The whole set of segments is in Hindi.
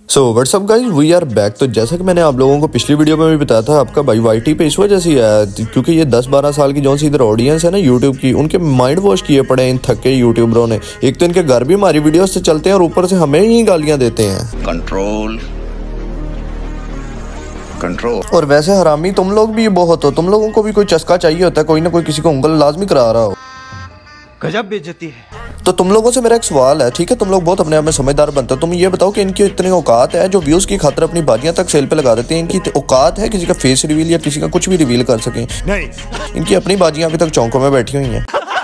So what's up guys, we are back. तो जैसा कि मैंने आप लोगों को पिछली वीडियो में भी बताया था, आपका भाई वाईटी पे इस वजह से आया क्योंकि ये 10-12 साल की जो सी इधर ऑडियंस है ना यूट्यूब की, उनके माइंड वॉश किए पड़े हैं इन थके यूट्यूबरों ने। एक तो इनके घर भी हमारी वीडियो से चलते हैं और ऊपर से हमें ही गालियां देते हैं। कंट्रोल। और वैसे हरामी तुम लोग भी बहुत हो, तुम लोगों को भी कोई चस्का चाहिए होता है, कोई ना कोई किसी को उंगल लाजमी करा रहा हो। गजब बेइज्जती है। तो तुम लोगों से मेरा एक सवाल है, ठीक है? तुम लोग बहुत अपने आप में समझदार बनते हो। तुम ये बताओ कि इनकी इतनी औकात है जो व्यूज की खातिर अपनी बाजियां तक सेल पे लगा देते हैं। इनकी औकात है किसी का फेस रिवील या किसी का कुछ भी रिवील कर सकें? नहीं। इनकी अपनी बाजियां अभी तक चौंकों में बैठी हुई हैं।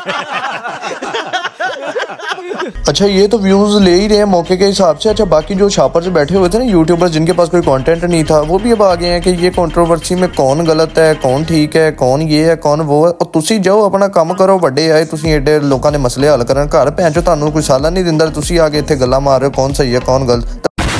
अच्छा, ये तो व्यूज ले ही रहे हैं मौके के हिसाब से। अच्छा, बाकी जो छापर बैठे हुए थे ना यूट्यूबर्स, जिनके पास कोई कंटेंट नहीं था, वो भी अब आ गए हैं कि ये कंट्रोवर्सी में कौन गलत है, कौन ठीक है, कौन ये है, कौन वो है। और तुसी जाओ अपना काम करो, ਵੱਡੇ आए तुसी एडे लोगों ने मसले हल करन, घर भैन चो ਤੁਹਾਨੂੰ कोई साला नहीं दिंदा, तुसी आके इत्थे गल्लां मार रहे हो कौन सही है कौन गलत।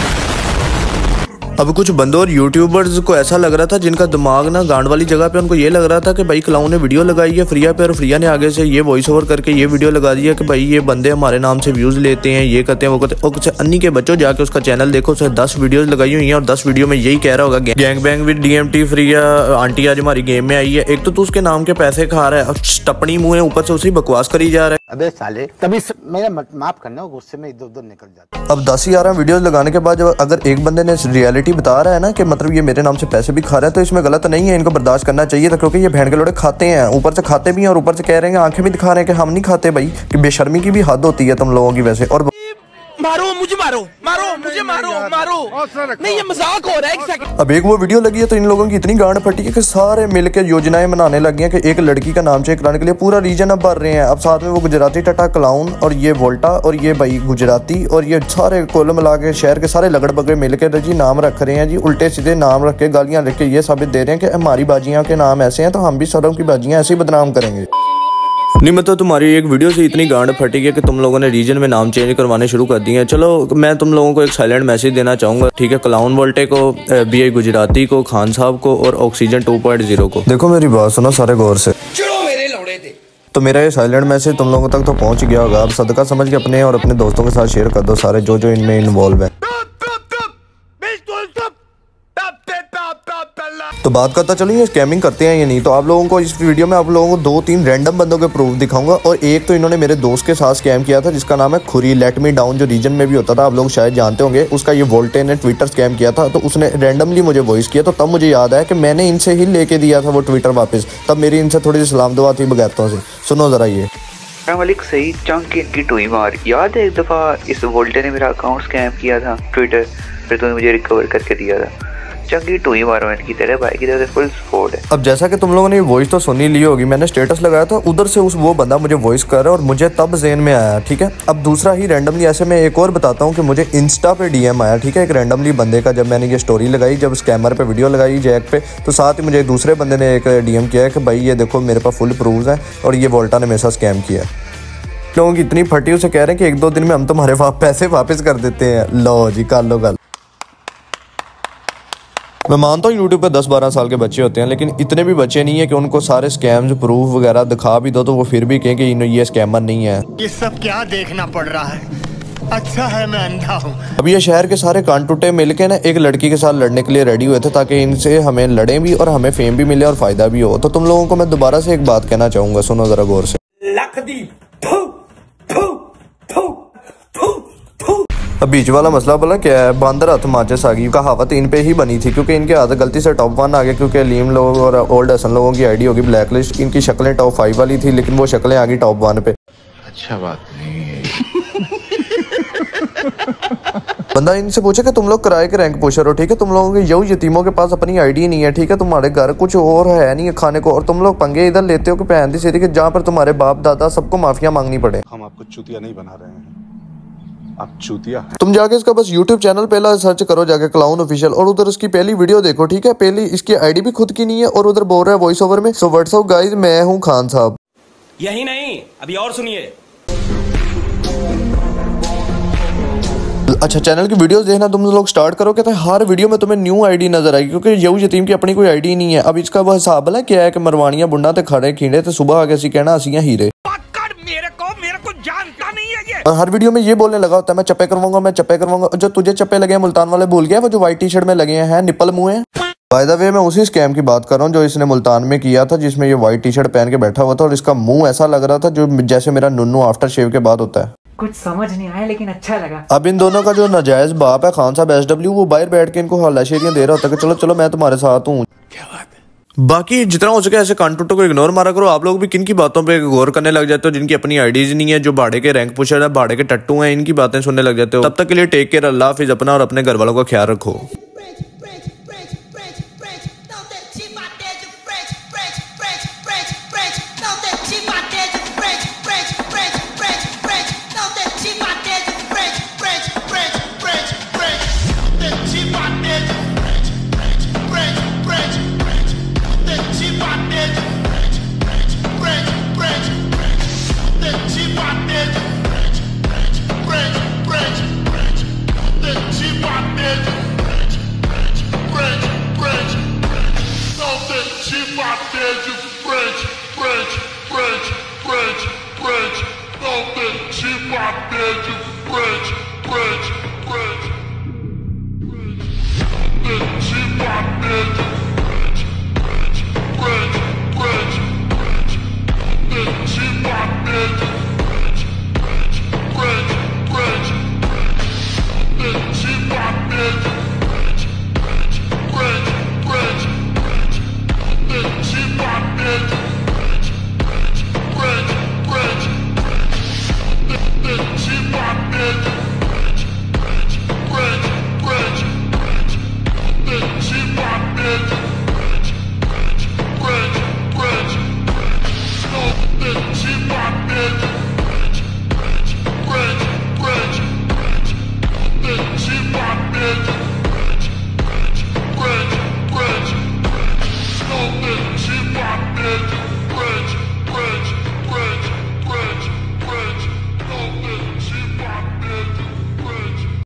अब कुछ बंदों और यूट्यूबर्स को ऐसा लग रहा था जिनका दिमाग ना गांड वाली जगह पे, उनको ये लग रहा था कि भाई क्लाउन ने वीडियो लगाई है फ्रिया पे और फ्रिया ने आगे से ये वॉइस ओवर करके ये वीडियो लगा दिया कि भाई ये बंदे हमारे नाम से व्यूज लेते हैं, ये करते हैं वो करते हैं। और कुछ अन्नी के बच्चों जाके उसका चैनल देखो, उसे 10 वीडियोज लगाई हुई हैं और 10 वीडियो में यही कह रहा होगा गैंग बैंग विद डीएमटी फ्रिया आंटी आज हमारी गेम में आई है। एक तो तू उसके नाम के पैसे खा रहा है, टपनी मुंह है, ऊपर से उसी बकवास करी जा रहा है। अबे साले, तभी मेरा माफ करना, गुस्से में इधर उधर निकल जाता। अब 10-11 वीडियोस लगाने के बाद जब अगर एक बंदे ने रियलिटी बता रहा है ना कि मतलब ये मेरे नाम से पैसे भी खा रहा है, तो इसमें गलत नहीं है, इनको बर्दाश्त करना चाहिए था। क्योंकि ये भेड़ के लोड़े खाते हैं, ऊपर से खाते भी हैं और ऊपर से कह रहे हैं, आंखें भी दिखा रहे हैं कि हम नहीं खाते। भाई कि बेशर्मी की भी हद होती है तुम लोगों की वैसे। और मारो मुझे, मारो मुझे, मारो नहीं, ये मजाक हो रहा है। एक सेकंड। अब एक वो वीडियो लगी है तो इन लोगों की इतनी गांड फटी है कि सारे मिलकर योजनाएं बनाने लगी हैं कि एक लड़की का नाम चेंज कराने के लिए पूरा रीजन अब भर रहे हैं। अब साथ में वो गुजराती टटा क्लाउन और ये वोल्टा और ये भाई गुजराती और ये सारे कुल मिला के शहर के सारे लगड़ बगड़े मिलकर जी नाम रख रहे हैं जी, उल्टे सीधे नाम रख के गालियां लिख के ये साबित दे रहे हैं कि हमारी बाजियां के नाम ऐसे हैं तो हम भी सरों की बाजियां ऐसे ही बदनाम करेंगे। नहीं मतलब तुम्हारी एक वीडियो से इतनी गांड फटी है कि तुम लोगों ने रीजन में नाम चेंज करवाने शुरू कर दिए हैं। चलो मैं तुम लोगों को एक साइलेंट मैसेज देना चाहूँगा, ठीक है? क्लाउन वोल्टे को, बीआई गुजराती को, खान साहब को और ऑक्सीजन 2.0 को। देखो मेरी बात सुनो सारे गौर से। मेरे लौड़े थे। तो मेरा ये साइलेंट मैसेज तुम लोगों तक तो पहुँच गया होगा। अब सदका समझ के अपने और अपने दोस्तों के साथ शेयर कर दो, सारे जो इनमें इन्वॉल्व है। तो बात करता चलो ये स्कैमिंग करते हैं या नहीं। तो आप लोगों को इस वीडियो में आप लोगों को 2-3 रैंडम बंदों के प्रूफ दिखाऊंगा। और एक तो इन्होंने मेरे दोस्त के साथ स्कैम किया था जिसका नाम है खुरी लेट मी डाउन, जो रीजन में भी होता था, आप लोग शायद जानते होंगे। उसका ये वोल्टे ने ट्विटर स्कैम किया था, तो उसने रैंडमली मुझे वॉइस किया। तो तब मुझे याद आया कि मैंने इनसे ही लेके दिया था वो ट्विटर वापस। तब मेरी इनसे थोड़ी सी सलाम दुआ थी बगैरतों से। सुनो जरा ये मलिक सही चंक इनकी टुई मार। याद है एक दफ़ा इस वोल्टे ने मेरा अकाउंट स्कैम किया था ट्विटर, फिर तूने मुझे रिकवर करके दिया था। चंगी टुई मारो इनकी, तेरे भाई की तरफ से फुल सपोर्ट है। अब जैसा कि तुम लोगों ने वॉइस तो सुनी ली होगी, मैंने स्टेटस लगाया था, उधर से वो बंदा मुझे वॉइस कर रहा है और मुझे तब ज़हन में आया, ठीक है? अब दूसरा ही रैंडमली ऐसे मैं एक और बताता हूँ कि मुझे इंस्टा पे डीएम आया, ठीक है? एक रैंडमली बंदे का, जब मैंने ये स्टोरी लगाई, जब स्कैमर पे वीडियो लगाई जैक पे, तो साथ ही मुझे दूसरे बंदे ने एक डीएम किया है कि भाई ये देखो मेरे पास फुल प्रूफ है और ये वोल्टा ने मेरे साथ स्कैम किया। लोगों की इतनी फटी उसे कह रहे हैं कि 1-2 दिन में हम तुम्हारे पैसे वापस कर देते हैं। लो जी कर लो गल। मैं मानता हूँ यूट्यूब पे 10-12 साल के बच्चे होते हैं, लेकिन इतने भी बच्चे नहीं है कि उनको सारे स्कैम्स प्रूफ वगैरह दिखा भी दो तो वो फिर भी कहें कि ये स्कैमर नहीं है। ये सब क्या देखना पड़ रहा है? अच्छा है मैं अंधा हूँ। अब ये शहर के सारे कान टूटे मिलके ना एक लड़की के साथ लड़ने के लिए रेडी हुए थे ताकि इनसे हमें लड़ें भी और हमें फेम भी मिले और फायदा भी हो। तो तुम लोगों को मैं दोबारा से एक बात कहना चाहूंगा, सुनो जरा गौर से। अब बीच वाला मसला बोला क्या है, बांदर हाथ माचिस आ गई कहावत इन पे ही बनी थी, क्योंकि इनके हाथ गलती से टॉप 1 आ गए, क्योंकि अलीम लोग और ओल्ड हसन लोगों की आईडी होगी ब्लैक लिस्ट। इनकी शक्लें टॉप 5 वाली थी, लेकिन वो शक्लें आ गई टॉप 1 पे। अच्छा बात नहीं है। बंदा इनसे पूछे कि तुम लोग किराए के रैंक पुशर हो, ठीक है? तुम लोगों के यू यतीमों के पास अपनी आईडी नहीं है, ठीक है? तुम्हारे घर कुछ और है नहीं है खाने को, और तुम लोग पंगे इधर लेते हो कि पहन दी सीधी, जहाँ पर तुम्हारे बाप दादा सबको माफिया मांगनी पड़े। हम आपको चूतिया नहीं बना रहे हैं, आप चूतिया है। तुम जाके इसका बस YouTube चैनल पहला सर्च करो जाके क्लाउन ऑफिशियल, और उधर उसकी पहली वीडियो देखो, ठीक है? पहली इसकी आईडी भी खुद की नहीं है और उधर बोल रहा है वॉइस ओवर में, सो व्हाट्सअप गाइस मैं हूँ खान साहब। यही नहीं अभी और सुनिए। अच्छा, चैनल की वीडियोस देखना तुम लोग स्टार्ट करो, कहते हैं हर वीडियो में तुम्हें न्यू आईडी नजर आएगी, क्योंकि यू यतीम की अपनी कोई आईडी नहीं है। अब इसका वो हिसाब है क्या है कि मरवानियां बुंडा ते खड़े खींडे तो सुबह आके असी कहना असी हीरे। मेरे को जानता नहीं है ये। और हर वीडियो में ये बोलने लगा होता है मैं चप्पे करवाऊंगा। जो तुझे चप्पे लगे हैं मुल्तान वाले भूल गया, वो जो व्हाइट टी शर्ट में लगे हैं निपल मुंह है। बाय द वे मैं उसी स्कैम की बात कर रहा हूँ जो इसने मुल्तान में किया था, जिसमें ये व्हाइट टी शर्ट पहन के बैठा हुआ था और इसका मुंह ऐसा लग रहा था जो जैसे मेरा नुन्नू आफ्टर शेव के बाद होता है। कुछ समझ नहीं आया लेकिन अच्छा लगा। अब इन दोनों का जो नाजायज बाप है खान साहब SW, वो बाहर बैठ के इनको हल्लाशेरियां दे रहा होता है कि चलो चलो मैं तुम्हारे साथ हूँ। क्या बात है। बाकी जितना हो सके ऐसे कंटेंटों को इग्नोर मारा करो। आप लोग भी किन की बातों पे गौर करने लग जाते हो जिनकी अपनी आईडीज नहीं है, जो भाड़े के रैंक पुशर है, भाड़े के टट्टू हैं, इनकी बातें सुनने लग जाते हो। तब तक के लिए टेक केयर, अल्लाह हाफिज। अपना और अपने घर वालों का ख्याल रखो।